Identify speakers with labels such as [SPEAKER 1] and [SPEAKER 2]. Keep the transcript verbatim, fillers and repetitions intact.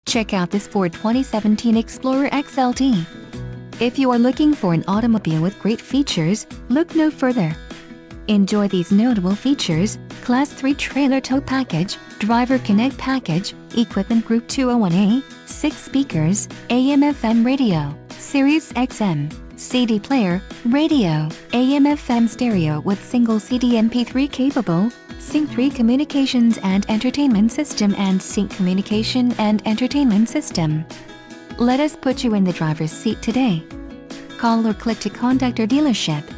[SPEAKER 1] Check out this Ford twenty seventeen Explorer X L T. If you are looking for an automobile with great features, look no further. Enjoy these notable features: Class three Trailer Tow Package, Driver Connect Package, Equipment Group two oh one A, six speakers, A M F M radio, Sirius X M, C D player, radio, A M F M stereo with single C D M P three capable, Sync three communications and entertainment system and Sync communication and entertainment system. Let us put you in the driver's seat today. Call or click to contact our dealership.